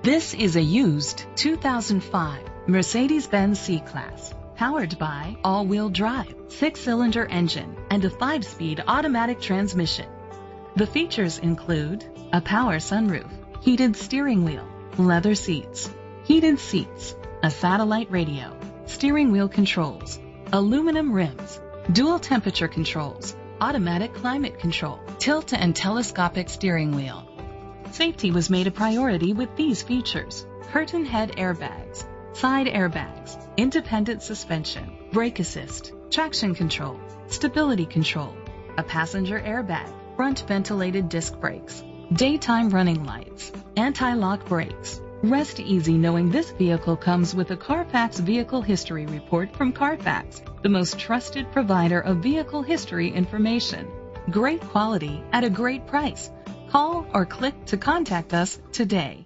This is a used 2005 Mercedes-Benz C-Class, powered by all-wheel drive, 6-cylinder engine, and a 5-speed automatic transmission. The features include a power sunroof, heated steering wheel, leather seats, heated seats, a satellite radio, steering wheel controls, aluminum rims, dual temperature controls, automatic climate control, tilt and telescopic steering wheel. Safety was made a priority with these features: curtain head airbags, side airbags, independent suspension, brake assist, traction control, stability control, a passenger airbag, front ventilated disc brakes, daytime running lights, anti-lock brakes. Rest easy knowing this vehicle comes with a Carfax Vehicle History Report from Carfax, the most trusted provider of vehicle history information. Great quality at a great price. Call or click to contact us today.